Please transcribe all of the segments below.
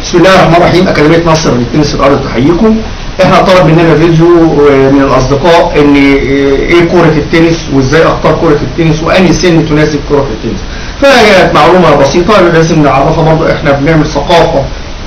بسم الله الرحمن الرحيم. أكاديمية مصر للتنس الأرضي تحييكم. احنا طلب مننا فيديو من الأصدقاء إن إيه كرة التنس وإزاي أختار كرة التنس وأنهي سن تناسب كرة التنس. فهي معلومة بسيطة لازم نعرفها برضه. احنا بنعمل ثقافة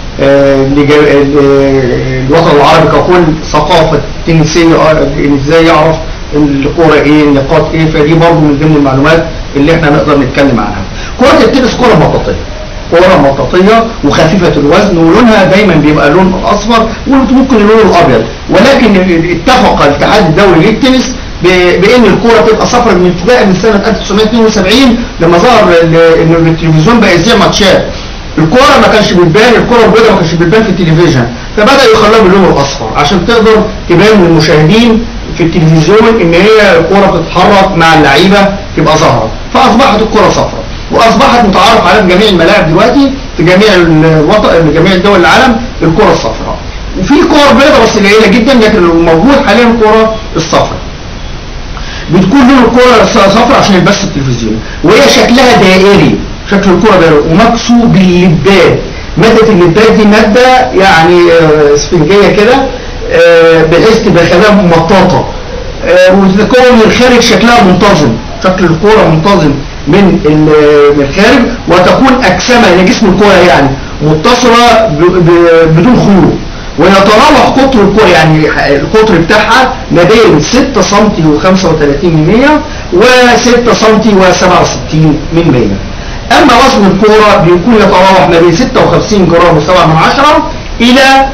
للوطن العربي ككل، ثقافة تنسية، إزاي يعرف الكرة إيه، النقاط إيه. فدي برضه من ضمن المعلومات اللي احنا نقدر نتكلم عنها. كرة التنس كرة مطاطية، كرة مطاطية وخفيفة الوزن، ولونها دايما بيبقى لون اصفر وممكن اللون الابيض، ولكن اتفق الاتحاد الدولي للتنس بان الكرة تبقى صفرا من ابتداء من سنة 1972 لما ظهر ان التلفزيون بقى يذيع ماتشات. الكرة ما كانش بتبان، الكرة البيضاء ما كانش بتبان في التلفزيون، فبدأ يخلوها باللون الاصفر عشان تقدر تبان للمشاهدين في التلفزيون ان هي الكرة بتتحرك مع اللعيبة تبقى ظاهرة، فاصبحت الكرة صفرا. واصبحت متعارف عليها في جميع الملاعب دلوقتي في جميع الوطن، جميع دول العالم الكره الصفراء. وفي كور بيضاء بس قليله جدا، لكن الموجود حاليا الكره الصفراء. بتكون لون الكره صفراء عشان يبث التلفزيون، وهي شكلها دائري، شكل الكره دائري ومكسو باللباد. ماده اللباد دي ماده يعني اسفنجيه كده، بحيث تبقى خلايا مطاطه، وتتكون من الخارج شكلها منتظم، شكل الكره منتظم من الخارج، وتكون أجسامها إلى جسم الكرة يعني متصلة بدون خيوط. ويتراوح قطر الكرة، يعني القطر بتاعها ما بين 6 سم و35 و6 سم و67 من 100. أما وزن الكرة بيكون يتراوح ما بين 56 جرام و7 من 10 إلى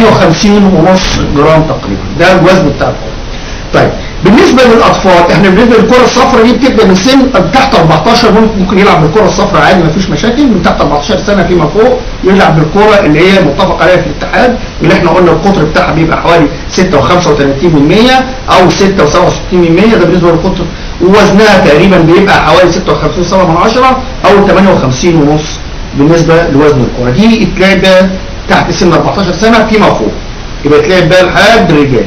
58.5 جرام تقريبا، ده الوزن بتاع الكرة. طيب بالنسبه للاطفال، احنا بالنسبه للكره الصفراء دي بتبدا من سن تحت 14، ممكن يلعب بالكره الصفراء عادي مفيش مشاكل. من تحت 14 سنه فيما فوق يلعب بالكره اللي هي متفق عليها في الاتحاد، اللي احنا قلنا القطر بتاعها بيبقى حوالي 6.35 او 6.67، ده بالنسبه للقطر، ووزنها تقريبا بيبقى حوالي 56.7 او 58.5 بالنسبه لوزن الكره. دي اتلعب تحت سن 14 سنه فيما فوق، يبقى اتلعب بقى لحد الرجال.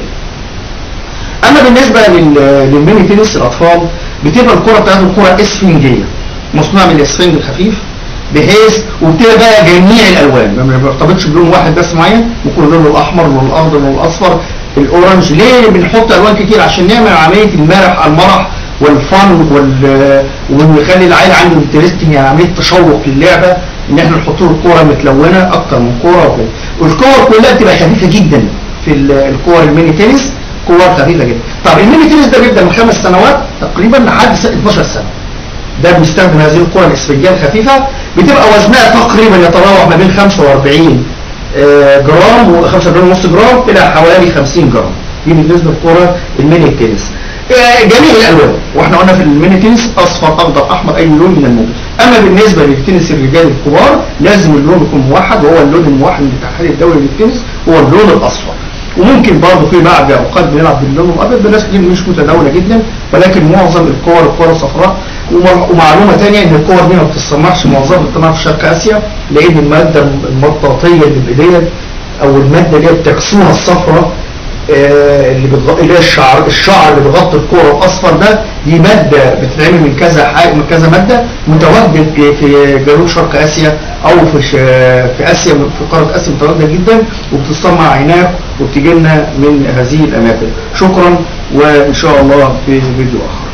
اما بالنسبه للميني تنس الاطفال، بتبقى الكره بتاعتهم كره اسفنجيه مصنوعه من الاسفنج الخفيف، بحيث وبتبقى بقى جميع الالوان، ما بيرتبطش بلون واحد بس معين، ممكن اللون الاحمر، اللون الاخضر، اللون الاصفر، الاورنج. ليه بنحط الوان كتير؟ عشان نعمل عمليه المرح والفن ونخلي العيل عنده انترستنج، يعني عمليه تشوق للعبه، ان احنا نحط له الكوره متلونه اكتر من كوره وكده. والكور كلها بتبقى خفيفه جدا في الكور الميني تنس، كور خفيفه جدا. طب الميني تنس ده بيبدا من 5 سنوات تقريبا لحد 12 سنه. ده بيستخدم هذه الكره الاسفنجيه الخفيفه، بتبقى وزنها تقريبا يتراوح ما بين 45 جرام و45.5 جرام الى حوالي 50 جرام. دي بالنسبه للكره الميني تنس. جميع الالوان، واحنا قلنا في الميني تنس اصفر اخضر احمر اي لون من الموجود. اما بالنسبه للتنس الرجال الكبار لازم اللون يكون موحد، وهو اللون الموحد من الاتحاد الدولي للتنس هو اللون الاصفر. وممكن برضه في بعض اوقات بنلعب باللون الابيض، بناس كتير مش متداوله جدا، ولكن معظم الكور صفراء. ومعلومه ثانيه ان الكور دي ما بتتصنعش، معظمها بتتصنع في شرق اسيا، لان الماده المطاطيه اللي بايديها او الماده اللي هي بتكسوها الصفراء اللي هي الشعر اللي بيغطي الكوره الاصفر ده، دي ماده بتتعمل من كذا ماده متواجد في جنوب شرق اسيا او في اسيا، في قاره اسيا متواجده جدا، وبتصنع هناك وبتجي لنا من هذه الاماكن. شكرا، وان شاء الله في فيديو اخر.